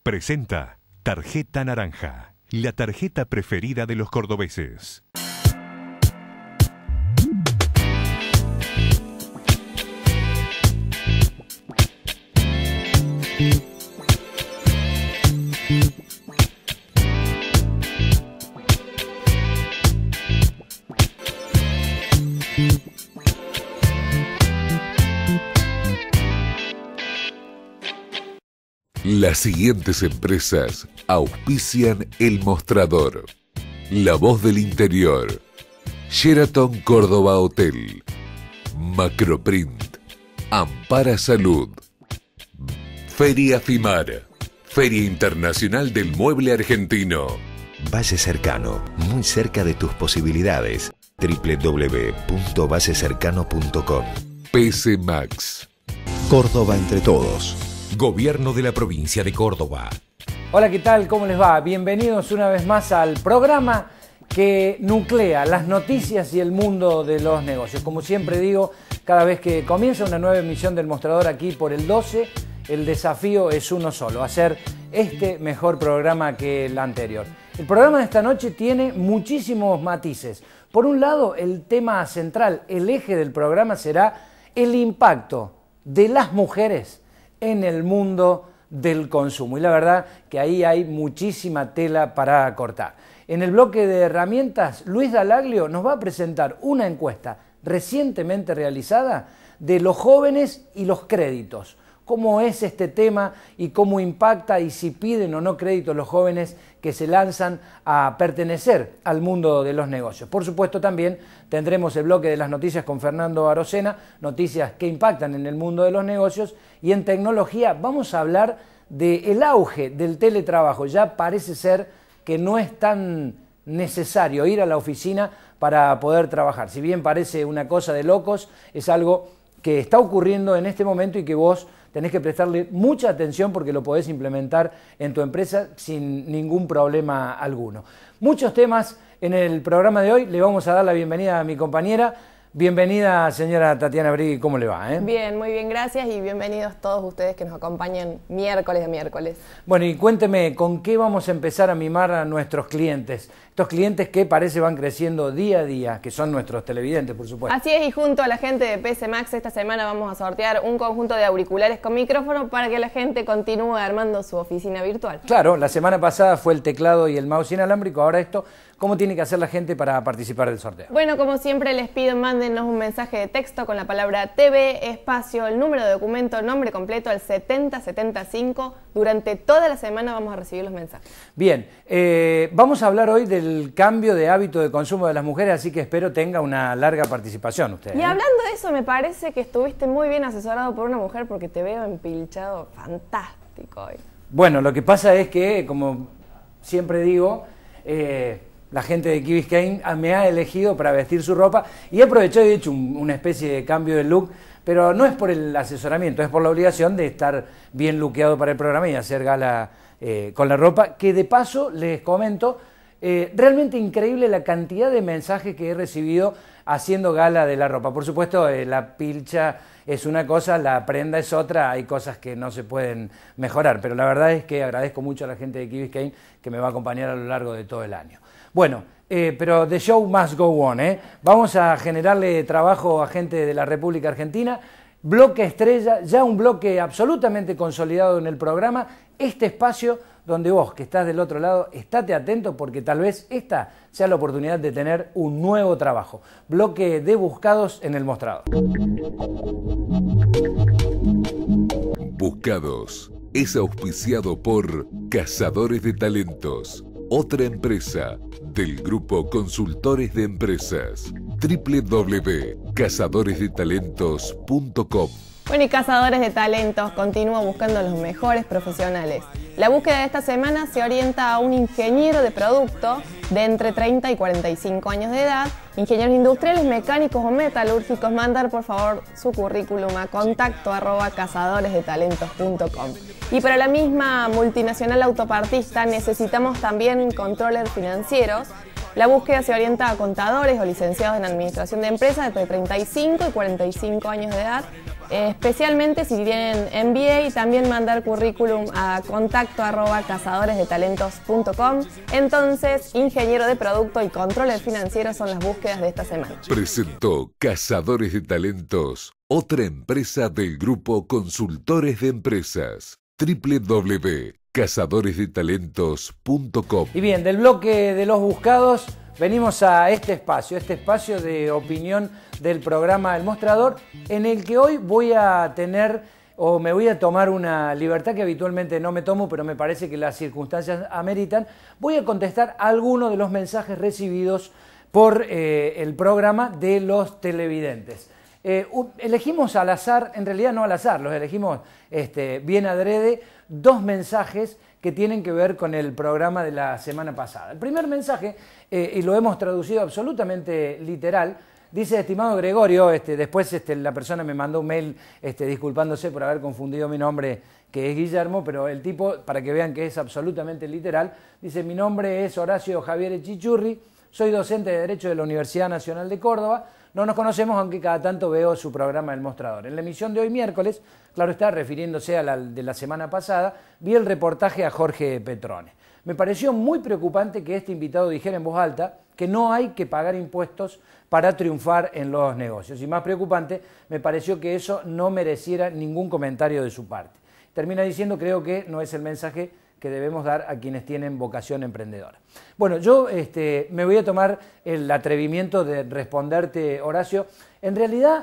Presenta Tarjeta Naranja, la tarjeta preferida de los cordobeses. Las siguientes empresas auspician El Mostrador, La Voz del Interior, Sheraton Córdoba Hotel, Macroprint, Ampara Salud, Feria Fimar, Feria Internacional del Mueble Argentino. Valle Cercano, muy cerca de tus posibilidades. www.vallecercano.com. PC Max. Córdoba entre todos. Gobierno de la provincia de Córdoba. Hola, ¿qué tal? ¿Cómo les va? Bienvenidos una vez más al programa que nuclea las noticias y el mundo de los negocios. Como siempre digo, cada vez que comienza una nueva emisión del Mostrador aquí por el 12, el desafío es uno solo, hacer este mejor programa que el anterior. El programa de esta noche tiene muchísimos matices. Por un lado, el tema central, el eje del programa será el impacto de las mujeres en el mundo del consumo. Y la verdad que ahí hay muchísima tela para cortar. En el bloque de herramientas, Luis Dallaglio nos va a presentar una encuesta recientemente realizada de los jóvenes y los créditos. Cómo es este tema y cómo impacta y si piden o no créditos los jóvenes que se lanzan a pertenecer al mundo de los negocios. Por supuesto también tendremos el bloque de las noticias con Fernando Arocena, noticias que impactan en el mundo de los negocios, y en tecnología vamos a hablar del auge del teletrabajo. Ya parece ser que no es tan necesario ir a la oficina para poder trabajar. Si bien parece una cosa de locos, es algo que está ocurriendo en este momento y que vos tenés que prestarle mucha atención porque lo podés implementar en tu empresa sin ningún problema alguno. Muchos temas en el programa de hoy. Le vamos a dar la bienvenida a mi compañera. Bienvenida, señora Tatiana Brigui, ¿cómo le va? Bien, muy bien, gracias, y bienvenidos todos ustedes que nos acompañan miércoles a miércoles. Bueno, y cuénteme, ¿con qué vamos a empezar a mimar a nuestros clientes? Estos clientes que parece van creciendo día a día, que son nuestros televidentes, por supuesto. Así es, y junto a la gente de PC Max esta semana vamos a sortear un conjunto de auriculares con micrófono para que la gente continúe armando su oficina virtual. Claro, la semana pasada fue el teclado y el mouse inalámbrico, ahora esto. ¿Cómo tiene que hacer la gente para participar del sorteo? Bueno, como siempre les pido, mándenos un mensaje de texto con la palabra TV, espacio, el número de documento, nombre completo al 7075. Durante toda la semana vamos a recibir los mensajes. Bien, vamos a hablar hoy del cambio de hábito de consumo de las mujeres, así que espero tenga una larga participación usted. Y hablando de eso, me parece que estuviste muy bien asesorado por una mujer porque te veo empilchado fantástico hoy. Bueno, lo que pasa es que, como siempre digo, la gente de Key Biscayne me ha elegido para vestir su ropa y he aprovechado y he hecho una especie de cambio de look, pero no es por el asesoramiento, es por la obligación de estar bien lookeado para el programa y hacer gala con la ropa, que de paso les comento, realmente increíble la cantidad de mensajes que he recibido haciendo gala de la ropa. Por supuesto, la pilcha es una cosa, la prenda es otra, hay cosas que no se pueden mejorar, pero la verdad es que agradezco mucho a la gente de Key Biscayne que me va a acompañar a lo largo de todo el año. Bueno, pero the show must go on, Vamos a generarle trabajo a gente de la República Argentina. Bloque estrella, ya un bloque absolutamente consolidado en el programa. Este espacio donde vos, que estás del otro lado, estate atento porque tal vez esta sea la oportunidad de tener un nuevo trabajo. Bloque de Buscados en el Mostrador. Buscados es auspiciado por Cazadores de Talentos, otra empresa del grupo Consultores de Empresas. www.cazadoresdetalentos.com. Bueno, y Cazadores de Talentos continúa buscando a los mejores profesionales. La búsqueda de esta semana se orienta a un ingeniero de producto de entre 30 y 45 años de edad, ingenieros industriales, mecánicos o metalúrgicos. Mandar por favor su currículum a contacto@cazadoresdetalentos.com. Y para la misma multinacional autopartista necesitamos también controllers financieros. La búsqueda se orienta a contadores o licenciados en administración de empresas entre 35 y 45 años de edad, especialmente si tienen MBA, y también mandar currículum a contacto@cazadoresdetalentos.com. Entonces, ingeniero de producto y controller financiero son las búsquedas de esta semana. Presentó Cazadores de Talentos, otra empresa del grupo Consultores de Empresas. www.cazadoresdetalentos.com. Y bien, del bloque de los buscados venimos a este espacio de opinión del programa El Mostrador, en el que hoy voy a tener o me voy a tomar una libertad que habitualmente no me tomo, pero me parece que las circunstancias ameritan. Voy a contestar algunos de los mensajes recibidos por el programa de los televidentes. Elegimos al azar, en realidad no al azar, los elegimos bien adrede, 2 mensajes que tienen que ver con el programa de la semana pasada. El primer mensaje, y lo hemos traducido absolutamente literal, dice: estimado Gregorio, después la persona me mandó un mail disculpándose por haber confundido mi nombre, que es Guillermo, pero el tipo, para que vean que es absolutamente literal, dice: mi nombre es Horacio Javier Echichurri, soy docente de Derecho de la Universidad Nacional de Córdoba. No nos conocemos, aunque cada tanto veo su programa El Mostrador. En la emisión de hoy miércoles, claro está, refiriéndose a la de la semana pasada, vi el reportaje a Jorge Petrone. Me pareció muy preocupante que este invitado dijera en voz alta que no hay que pagar impuestos para triunfar en los negocios. Y más preocupante, me pareció que eso no mereciera ningún comentario de su parte. Termina diciendo: creo que no es el mensaje que debemos dar a quienes tienen vocación emprendedora. Bueno, yo me voy a tomar el atrevimiento de responderte, Horacio. En realidad,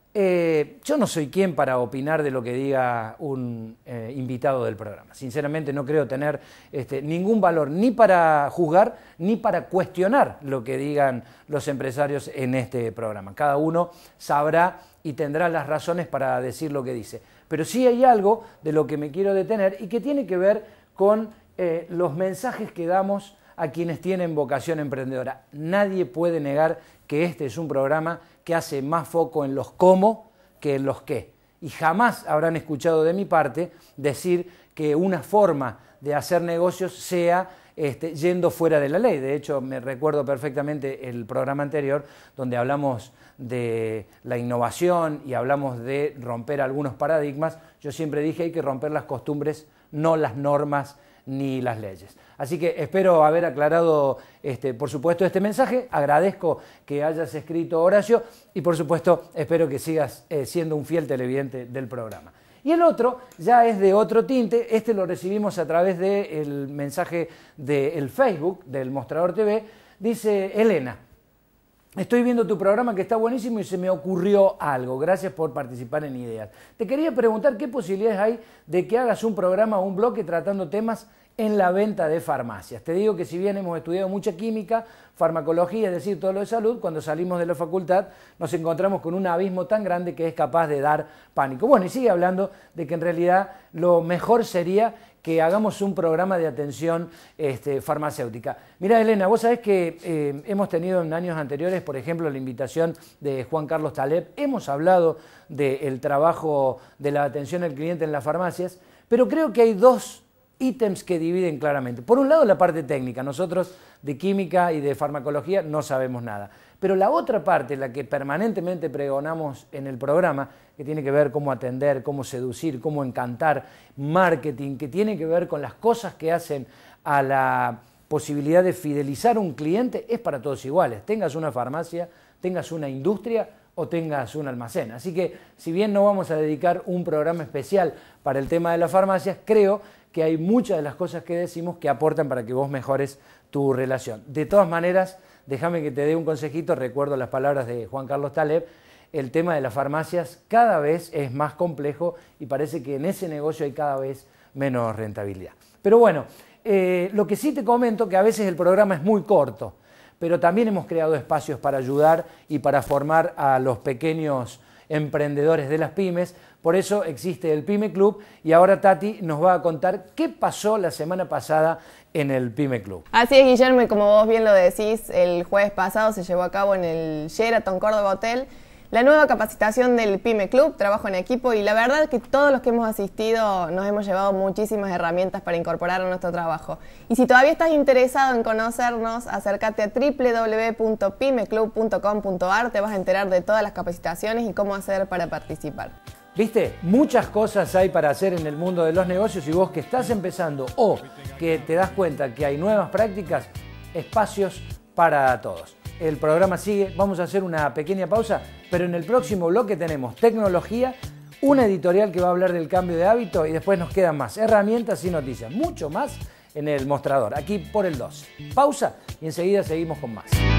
yo no soy quien para opinar de lo que diga un invitado del programa. Sinceramente no creo tener ningún valor ni para juzgar ni para cuestionar lo que digan los empresarios en este programa. Cada uno sabrá y tendrá las razones para decir lo que dice. Pero sí hay algo de lo que me quiero detener y que tiene que ver con los mensajes que damos a quienes tienen vocación emprendedora. Nadie puede negar que este es un programa que hace más foco en los cómo que en los qué. Y jamás habrán escuchado de mi parte decir que una forma de hacer negocios sea yendo fuera de la ley. De hecho, me recuerdo perfectamente el programa anterior donde hablamos de la innovación y hablamos de romper algunos paradigmas. Yo siempre dije: hay que romper las costumbres, no las normas ni las leyes. Así que espero haber aclarado, por supuesto, este mensaje. Agradezco que hayas escrito, Horacio, y por supuesto espero que sigas siendo un fiel televidente del programa. Y el otro ya es de otro tinte. Lo recibimos a través del mensaje del Facebook, del Mostrador TV. Dice Elena: estoy viendo tu programa que está buenísimo y se me ocurrió algo. Gracias por participar en Ideas. Te quería preguntar qué posibilidades hay de que hagas un programa o un bloque tratando temas en la venta de farmacias. Te digo que si bien hemos estudiado mucha química, farmacología, es decir, todo lo de salud, cuando salimos de la facultad nos encontramos con un abismo tan grande que es capaz de dar pánico. Bueno, y sigue hablando de que en realidad lo mejor sería que hagamos un programa de atención farmacéutica. Mirá, Elena, vos sabés que hemos tenido en años anteriores, por ejemplo, la invitación de Juan Carlos Taleb. Hemos hablado del trabajo de la atención al cliente en las farmacias, pero creo que hay 2 ítems que dividen claramente. Por un lado, la parte técnica. Nosotros de química y de farmacología no sabemos nada. Pero la otra parte, la que permanentemente pregonamos en el programa, que tiene que ver cómo atender, cómo seducir, cómo encantar, marketing, que tiene que ver con las cosas que hacen a la posibilidad de fidelizar un cliente, es para todos iguales. Tengas una farmacia, tengas una industria o tengas un almacén. Así que, si bien no vamos a dedicar un programa especial para el tema de las farmacias, creo que hay muchas de las cosas que decimos que aportan para que vos mejores tu relación. De todas maneras, déjame que te dé un consejito. Recuerdo las palabras de Juan Carlos Taleb: el tema de las farmacias cada vez es más complejo y parece que en ese negocio hay cada vez menos rentabilidad. Pero bueno, lo que sí te comento que a veces el programa es muy corto, pero también hemos creado espacios para ayudar y para formar a los pequeños emprendedores de las pymes. Por eso existe el Pyme Club y ahora Tati nos va a contar qué pasó la semana pasada en el Pyme Club. Así es, Guillermo, y como vos bien lo decís, el jueves pasado se llevó a cabo en el Sheraton Córdoba Hotel la nueva capacitación del Pyme Club, trabajo en equipo, y la verdad que todos los que hemos asistido nos hemos llevado muchísimas herramientas para incorporar a nuestro trabajo. Y si todavía estás interesado en conocernos, acércate a www.pymeclub.com.ar, te vas a enterar de todas las capacitaciones y cómo hacer para participar. ¿Viste? Muchas cosas hay para hacer en el mundo de los negocios y vos que estás empezando o que te das cuenta que hay nuevas prácticas, espacios para todos. El programa sigue, vamos a hacer una pequeña pausa, pero en el próximo bloque tenemos tecnología, una editorial que va a hablar del cambio de hábito y después nos quedan más herramientas y noticias, mucho más en el mostrador, aquí por el 12. Pausa y enseguida seguimos con más.